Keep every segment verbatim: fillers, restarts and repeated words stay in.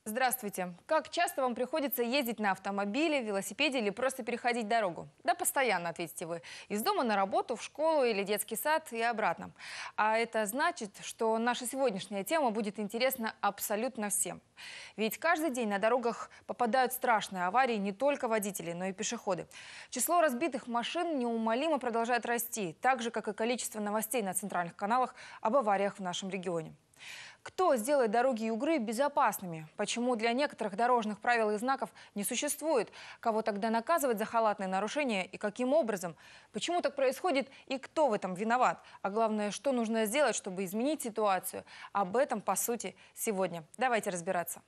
Здравствуйте. Как часто вам приходится ездить на автомобиле, велосипеде или просто переходить дорогу? Да, постоянно, ответите вы. Из дома на работу, в школу или детский сад и обратно. А это значит, что наша сегодняшняя тема будет интересна абсолютно всем. Ведь каждый день на дорогах попадают страшные аварии не только водители, но и пешеходы. Число разбитых машин неумолимо продолжает расти, так же, как и количество новостей на центральных каналах об авариях в нашем регионе. Кто сделает дороги Югры безопасными? Почему для некоторых дорожных правил и знаков не существует? Кого тогда наказывать за халатные нарушения и каким образом? Почему так происходит и кто в этом виноват? А главное, что нужно сделать, чтобы изменить ситуацию? Об этом, по сути, сегодня. Давайте разбираться.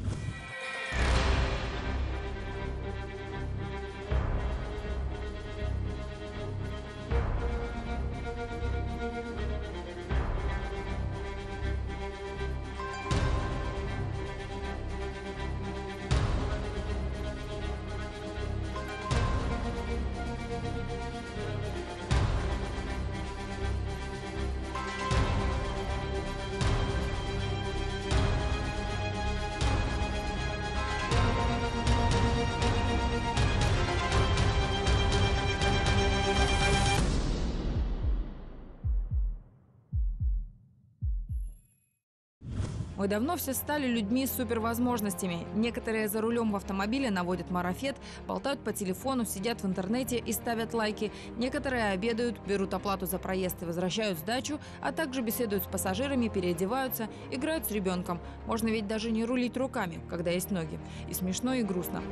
Мы давно все стали людьми с супервозможностями. Некоторые за рулем в автомобиле наводят марафет, болтают по телефону, сидят в интернете и ставят лайки. Некоторые обедают, берут оплату за проезд и возвращают сдачу, а также беседуют с пассажирами, переодеваются, играют с ребенком. Можно ведь даже не рулить руками, когда есть ноги. И смешно, и грустно.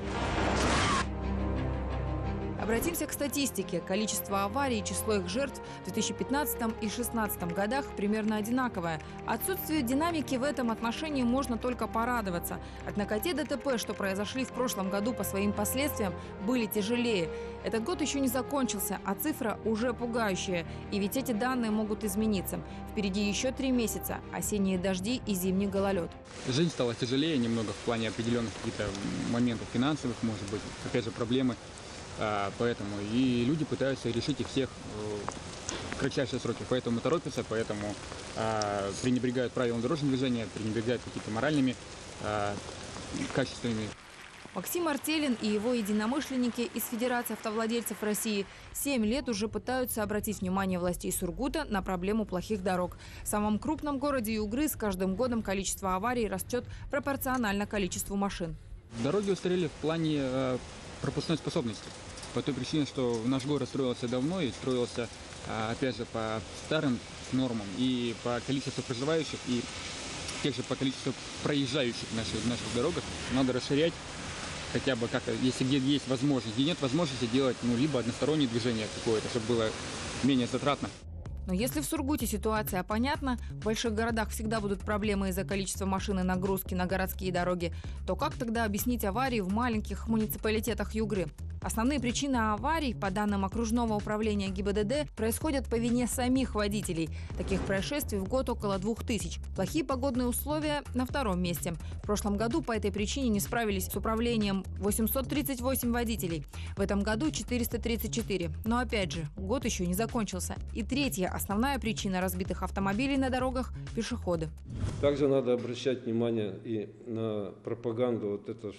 Обратимся к статистике. Количество аварий и число их жертв в две тысячи пятнадцатом и две тысячи шестнадцатом годах примерно одинаковое. Отсутствию динамики в этом отношении можно только порадоваться. Однако те ДТП, что произошли в прошлом году по своим последствиям, были тяжелее. Этот год еще не закончился, а цифра уже пугающая. И ведь эти данные могут измениться. Впереди еще три месяца – осенние дожди и зимний гололед. Жизнь стала тяжелее немного в плане определенных каких-то моментов финансовых, может быть, опять же, проблемы. Поэтому и люди пытаются решить их всех в кратчайшие сроки, поэтому торопятся, поэтому а, пренебрегают правилам дорожного движения, пренебрегают какими-то моральными а, качествами. Максим Артелин и его единомышленники из Федерации автовладельцев России семь лет уже пытаются обратить внимание властей Сургута на проблему плохих дорог. В самом крупном городе Югры с каждым годом количество аварий растет пропорционально количеству машин. Дороги устарели в плане а, пропускной способности. По той причине, что наш город строился давно и строился, опять же, по старым нормам и по количеству проживающих, и тех же по количеству проезжающих в наших, в наших дорогах. Надо расширять хотя бы как-то, если где есть возможность, где нет возможности делать, ну, либо одностороннее движение какое-то, чтобы было менее затратно. Но если в Сургуте ситуация понятна, в больших городах всегда будут проблемы из-за количества машин и нагрузки на городские дороги, то как тогда объяснить аварии в маленьких муниципалитетах Югры? Основные причины аварий, по данным окружного управления ГИБДД, происходят по вине самих водителей. Таких происшествий в год около двух тысяч. Плохие погодные условия на втором месте. В прошлом году по этой причине не справились с управлением восемьсот тридцать восемь водителей. В этом году четыреста тридцать четыре. Но опять же, год еще не закончился. И третья основная причина разбитых автомобилей на дорогах – пешеходы. Также надо обращать внимание и на пропаганду вот это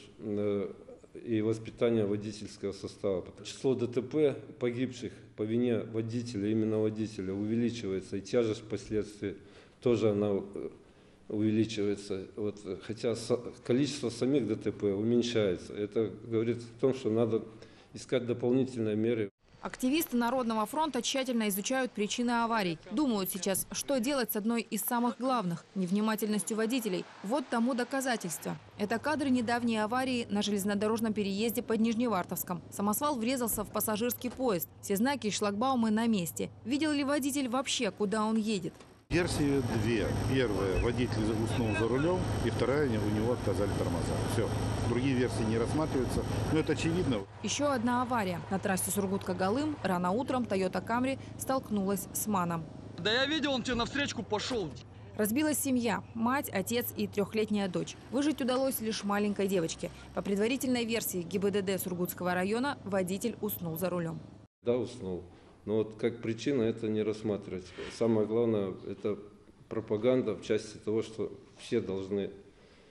и воспитание водительского состава. Число ДТП погибших по вине водителя, именно водителя, увеличивается, и тяжесть последствий тоже она увеличивается. Вот, хотя количество самих ДТП уменьшается. Это говорит о том, что надо искать дополнительные меры. Активисты Народного фронта тщательно изучают причины аварий. Думают сейчас, что делать с одной из самых главных – невнимательностью водителей. Вот тому доказательство. Это кадры недавней аварии на железнодорожном переезде под Нижневартовском. Самосвал врезался в пассажирский поезд. Все знаки и шлагбаумы на месте. Видел ли водитель вообще, куда он едет? Версии две. Первая – водитель уснул за рулем, и вторая – у него отказали тормоза. Все. Другие версии не рассматриваются, но это очевидно. Еще одна авария. На трассе Сургут-Когалым рано утром Toyota Camry столкнулась с МАНом. Да я видел, он тебе навстречу пошел. Разбилась семья – мать, отец и трехлетняя дочь. Выжить удалось лишь маленькой девочке. По предварительной версии ГИБДД Сургутского района водитель уснул за рулем. Да, уснул. Но вот как причина это не рассматривать. Самое главное – это пропаганда в части того, что все должны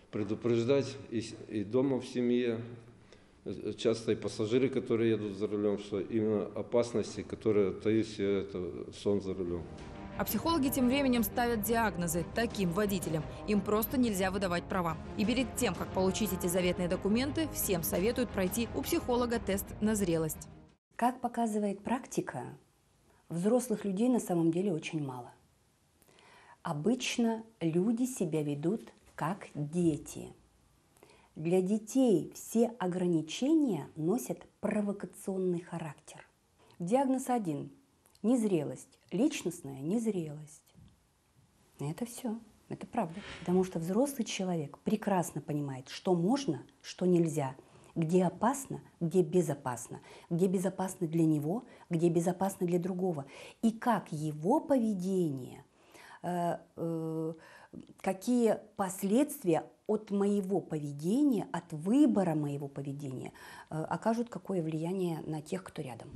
предупреждать и, и дома в семье, часто и пассажиры, которые едут за рулем, что именно опасности, которые таит в себе это сон за рулем. А психологи тем временем ставят диагнозы таким водителям. Им просто нельзя выдавать права. И перед тем, как получить эти заветные документы, всем советуют пройти у психолога тест на зрелость. Как показывает практика, взрослых людей на самом деле очень мало. Обычно люди себя ведут как дети. Для детей все ограничения носят провокационный характер. Диагноз один – незрелость. Личностная незрелость. Это все. Это правда. Потому что взрослый человек прекрасно понимает, что можно, что нельзя, где опасно, где безопасно, где безопасно для него, где безопасно для другого. И как его поведение, э, э, какие последствия от моего поведения, от выбора моего поведения э, окажут какое влияние на тех, кто рядом.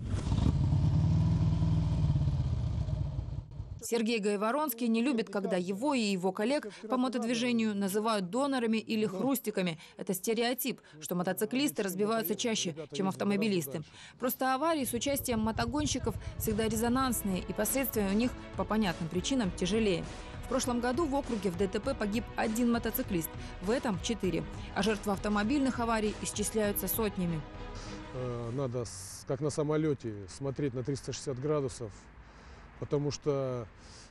Сергей Гайворонский не любит, когда его и его коллег по мотодвижению называют донорами или хрустиками. Это стереотип, что мотоциклисты разбиваются чаще, чем автомобилисты. Просто аварии с участием мотогонщиков всегда резонансные, и последствия у них по понятным причинам тяжелее. В прошлом году в округе в ДТП погиб один мотоциклист, в этом четыре. А жертвы автомобильных аварий исчисляются сотнями. Надо, как на самолете, смотреть на триста шестьдесят градусов. Потому что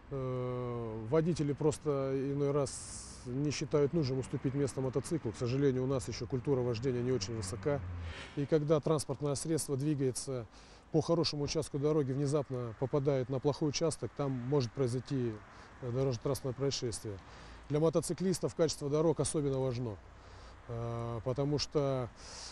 э, водители просто иной раз не считают нужным уступить место мотоциклу. К сожалению, у нас еще культура вождения не очень высока. И когда транспортное средство двигается по хорошему участку дороги, внезапно попадает на плохой участок, там может произойти дорожно-транспортное происшествие. Для мотоциклистов качество дорог особенно важно, э, потому что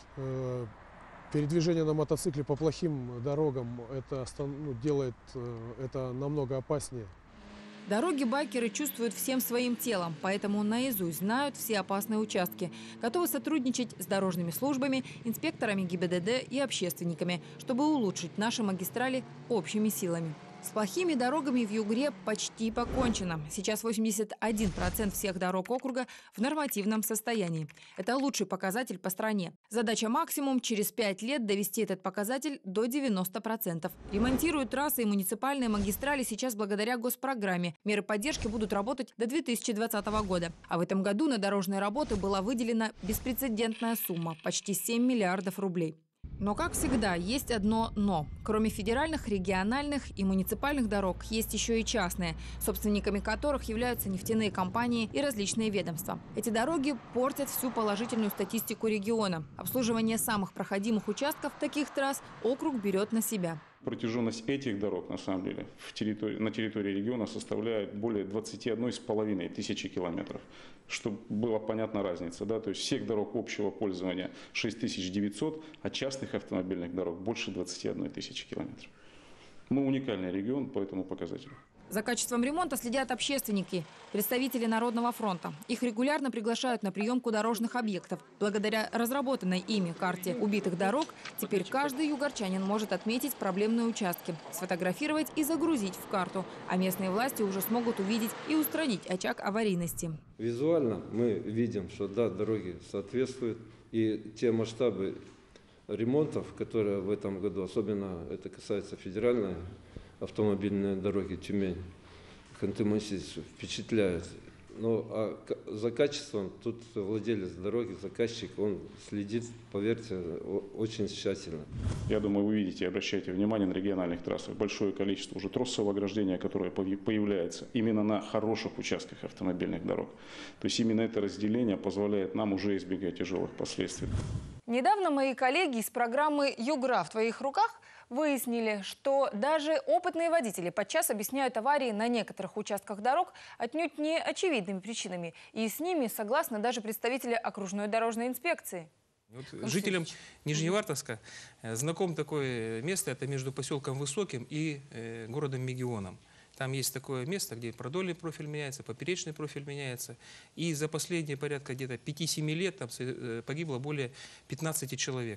э, передвижение на мотоцикле по плохим дорогам это, ну, делает это намного опаснее. Дороги байкеры чувствуют всем своим телом, поэтому наизусть знают все опасные участки. Готовы сотрудничать с дорожными службами, инспекторами ГИБДД и общественниками, чтобы улучшить наши магистрали общими силами. С плохими дорогами в Югре почти покончено. Сейчас восемьдесят один процент всех дорог округа в нормативном состоянии. Это лучший показатель по стране. Задача максимум – через пять лет довести этот показатель до девяноста процентов. Ремонтируют трассы и муниципальные магистрали сейчас благодаря госпрограмме. Меры поддержки будут работать до две тысячи двадцатого года. А в этом году на дорожные работы была выделена беспрецедентная сумма – почти семь миллиардов рублей. Но, как всегда, есть одно «но». Кроме федеральных, региональных и муниципальных дорог, есть еще и частные, собственниками которых являются нефтяные компании и различные ведомства. Эти дороги портят всю положительную статистику региона. Обслуживание самых проходимых участков таких трасс округ берет на себя. Протяженность этих дорог, на самом деле, в территории, на территории региона составляет более двадцати одной с половиной тысячи километров. Чтобы была понятна разница. Да? То есть всех дорог общего пользования шесть тысяч девятьсот, а частных автомобильных дорог больше двадцати одной тысячи километров. Мы уникальный регион по этому показателю. За качеством ремонта следят общественники, представители Народного фронта. Их регулярно приглашают на приемку дорожных объектов. Благодаря разработанной ими карте убитых дорог теперь каждый югорчанин может отметить проблемные участки, сфотографировать и загрузить в карту. А местные власти уже смогут увидеть и устранить очаг аварийности. Визуально мы видим, что да, дороги соответствуют. И те масштабы ремонтов, которые в этом году, особенно это касается федеральной автомобильные дороги Тюмень, Ханты-Мансийск, впечатляют. Но а за качеством тут владелец дороги, заказчик, он следит, поверьте, очень тщательно. Я думаю, вы видите и обращаете внимание на региональных трассах. Большое количество уже троссового ограждения, которое появляется именно на хороших участках автомобильных дорог. То есть именно это разделение позволяет нам уже избегать тяжелых последствий. Недавно мои коллеги из программы «Югра в твоих руках» выяснили, что даже опытные водители подчас объясняют аварии на некоторых участках дорог отнюдь не очевидными причинами. И с ними согласны даже представители окружной дорожной инспекции. Вот жителям Нижневартовска знаком такое место, это между поселком Высоким и э, городом Мегионом. Там есть такое место, где продольный профиль меняется, поперечный профиль меняется. И за последние порядка где-то пяти-семи лет там погибло более пятнадцати человек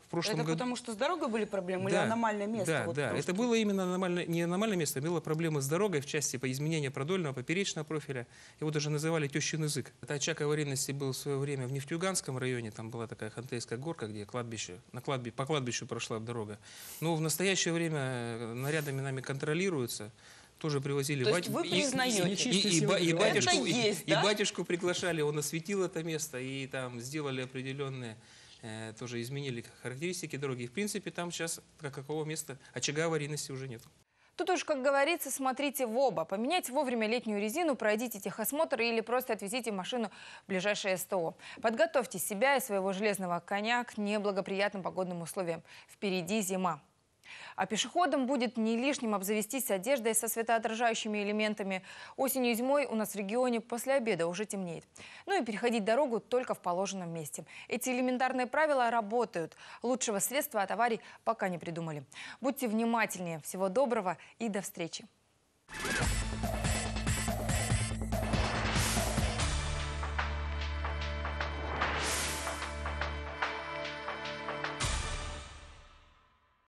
В прошлом Это году... потому, что с дорогой были проблемы Да, или аномальное место? Да, вот да. просто? Это было именно аномальное, не аномальное место, было проблемы с дорогой в части по изменению продольного, поперечного профиля. Его даже называли тещин язык. Это очаг аварийности был в свое время в Нефтеюганском районе. Там была такая Хантейская горка, где кладбище, на кладбище, по кладбищу прошла дорога. Но в настоящее время нарядами нами контролируется. Тоже привозили То есть бать... вы признаете? и, и, и, и, ба- и Это батюшку, есть, и, да? и батюшку приглашали, он осветил это место и там сделали определенные, э, тоже изменили характеристики дороги. И, в принципе, там сейчас как какого места очага аварийности уже нет. Тут уж, как говорится, смотрите в оба. Поменяйте вовремя летнюю резину, пройдите техосмотр или просто отвезите машину в ближайшее СТО. Подготовьте себя и своего железного коня к неблагоприятным погодным условиям. Впереди зима. А пешеходам будет не лишним обзавестись одеждой со светоотражающими элементами. Осенью и зимой у нас в регионе после обеда уже темнеет. Ну и переходить дорогу только в положенном месте. Эти элементарные правила работают. Лучшего средства от аварий пока не придумали. Будьте внимательнее. Всего доброго и до встречи.